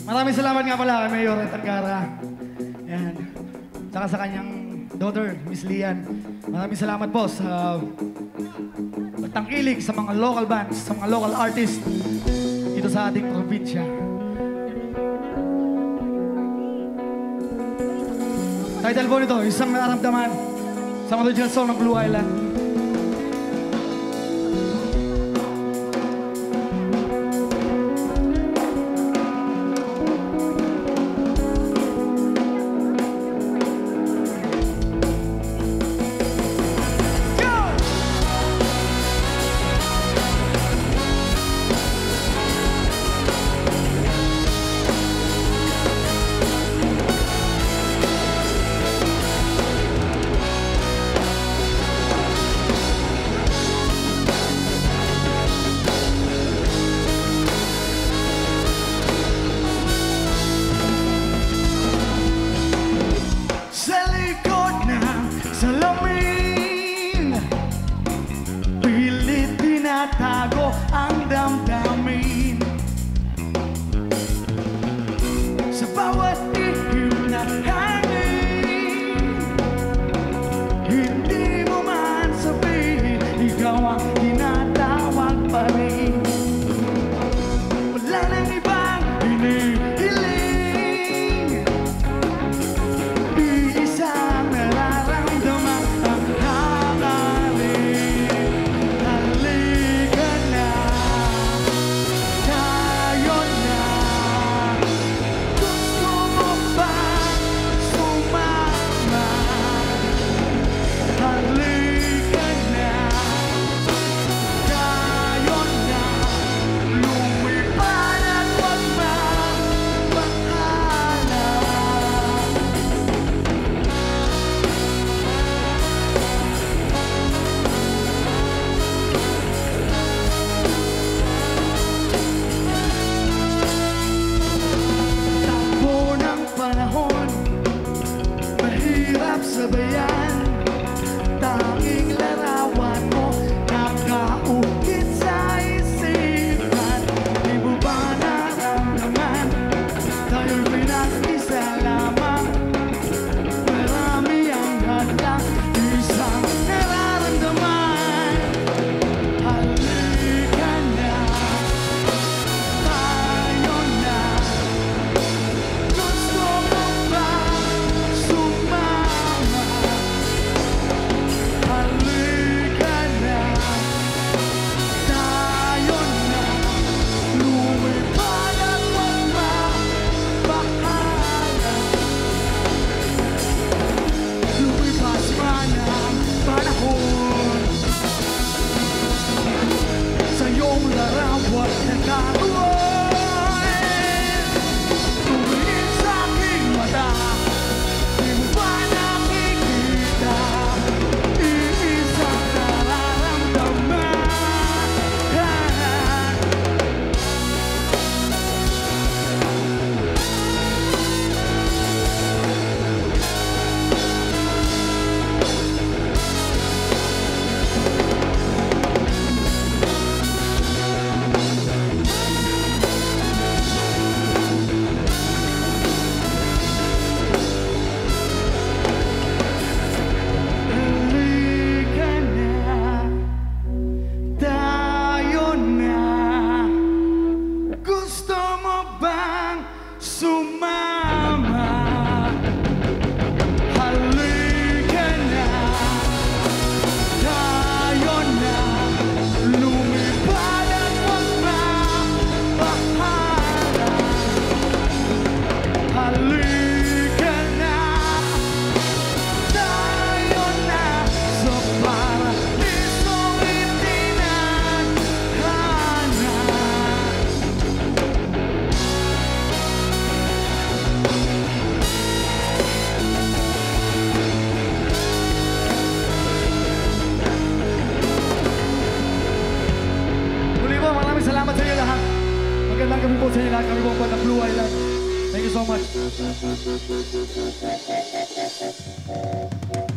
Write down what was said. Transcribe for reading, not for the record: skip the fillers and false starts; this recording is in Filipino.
Maraming salamat nga pala kay Mayor Tangara. Yan. Saka sa kanyang daughter, Miss Lian. Maraming salamat po sa pagtangkilik sa mga local bands, sa mga local artists dito sa ating probinsya. Title po nito, Isang Nararamdaman, sa original song ng Blue Island. Tago ang damdamin sa bawat ihip na hangin. Hindi mo man sabihin, ikaw ang tinatawag pa rin. Wala nang ibang hinihiling, iisang nararamdaman ang hangarin. Sabayan, tanging larawan mo nakaukit sa isipan. Di mo ba naramdaman, tayo'y pinag-isa lamang? Marami ang hadlang, isang nararamdaman. Halika na, tayo na. Gusto mo ba larawan na katuloy, tumingin sa aking mata. Di mo ba nakikita, iisang nararamdaman? Salamat sa inyo lahat. Magandang gabi po sa inyo lahat. Kami po ng Blue Island. Thank you so much.